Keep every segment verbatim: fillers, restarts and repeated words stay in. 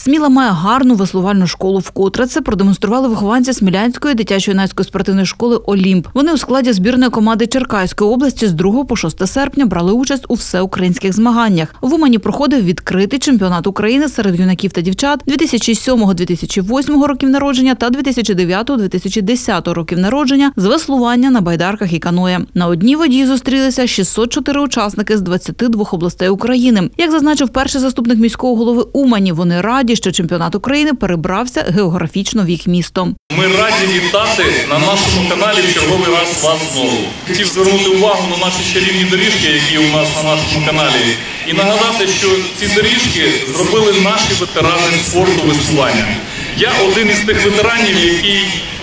Сміла має гарну веслувальну школу. Вкотре це продемонстрували вихованці Смілянської дитячо-юнацької спортивної школи «Олімп». Вони у складі збірної команди Черкаської області з другого по шосте серпня брали участь у всеукраїнських змаганнях. В Умані проходив відкритий чемпіонат України серед юнаків та дівчат дві тисячі сьомого - дві тисячі восьмого років народження та дві тисячі дев'ятого - дві тисячі десятого років народження з веслування на байдарках і каное. На одній воді зустрілися шістсот чотири учасники з двадцяти двох областей України. Як зазначив перший заступник міського голови Умані, вони раді, що чемпіонат України перебрався географічно в їх місто. Ми раді вітати на нашому каналі в черговий раз вас знову. Хотів звернути увагу на наші чарівні доріжки, які у нас на нашому каналі, і нагадати, що ці доріжки зробили наші ветерани спорту веслування. Я один із тих ветеранів, який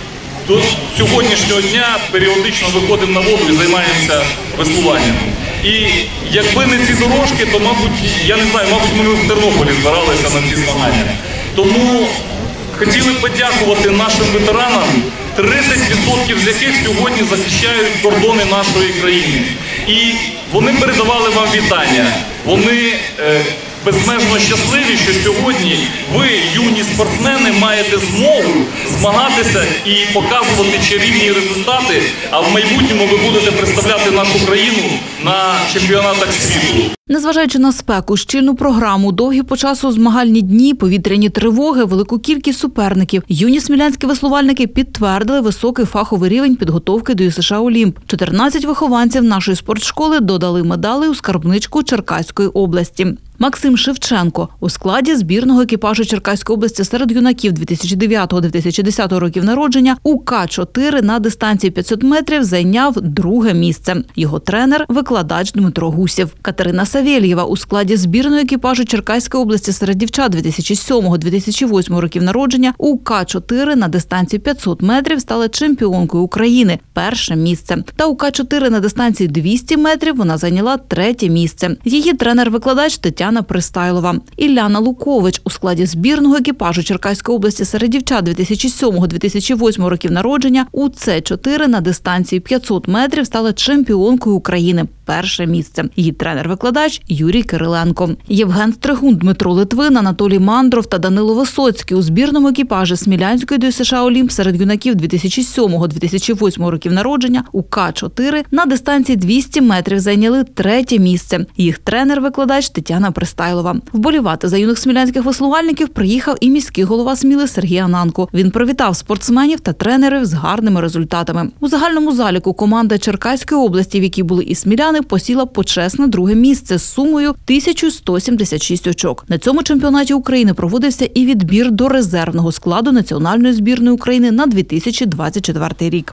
до сьогоднішнього дня періодично виходимо на воду і займаємося веслуванням. І якби не ці дорожки, то, мабуть, я не знаю, мабуть, ми в Тернополі збиралися на ці змагання. Тому хотіли подякувати нашим ветеранам, тридцять відсотків з яких сьогодні захищають кордони нашої країни. І вони передавали вам вітання. Вони е, безмежно щасливі, що сьогодні ви, юні спортсмени, маєте змогу змагатися і показувати чарівні результати, а в майбутньому ви будете представляти нашу країну на чемпіонатах світу. Незважаючи на спеку, щільну програму, довгі по часу змагальні дні, повітряні тривоги, велику кількість суперників, юні смілянські веслувальники підтвердили високий фаховий рівень підготовки до ю ес еш а «Олімп». чотирнадцять вихованців нашої спортшколи додали медалей у скарбничку Черкаської області. Максим Шевченко у складі збірного екіпажу Черкаської області серед юнаків дві тисячі дев'ятого - дві тисячі десятого років народження у ка чотири на дистанції п'ятсот метрів зайняв друге місце. Його тренер – викладач Дмитро Гусєв. Катерина Савєльєва у складі збірної екіпажу Черкаської області серед дівчат дві тисячі сьомого - дві тисячі восьмого років народження у ка чотири на дистанції п'ятсот метрів стала чемпіонкою України – перше місце. Та у ка чотири на дистанції двісті метрів вона зайняла третє місце. Її тренер-викладач Тетяна Пристайлова. Ілляна Лукович у складі збірного екіпажу Черкаської області серед дівчат дві тисячі сьомого - дві тисячі восьмого років народження у це чотири на дистанції п'ятсот метрів стала чемпіонкою України – перше місце. Її тренер-викладач Юрій Кириленко. Євген Стригун, Дмитро Литвин, Анатолій Мандров та Данило Висоцький у збірному екіпажі Смілянської до ю ес еш а «Олімп» серед юнаків дві тисячі сьомого - дві тисячі восьмого років народження у ка чотири на дистанції двісті метрів зайняли третє місце. Їх тренер-викладач Тетяна Пристайлова. Вболівати за юних смілянських веслувальників приїхав і міський голова Сміли Сергій Ананко. Він привітав спортсменів та тренерів з гарними результатами. У загальному заліку команда Черкаської області, в якій були і сміляни, посіла почесне друге місце з сумою тисяча сто сімдесят шість очок. На цьому чемпіонаті України проводився і відбір до резервного складу національної збірної України на дві тисячі двадцять четвертий рік.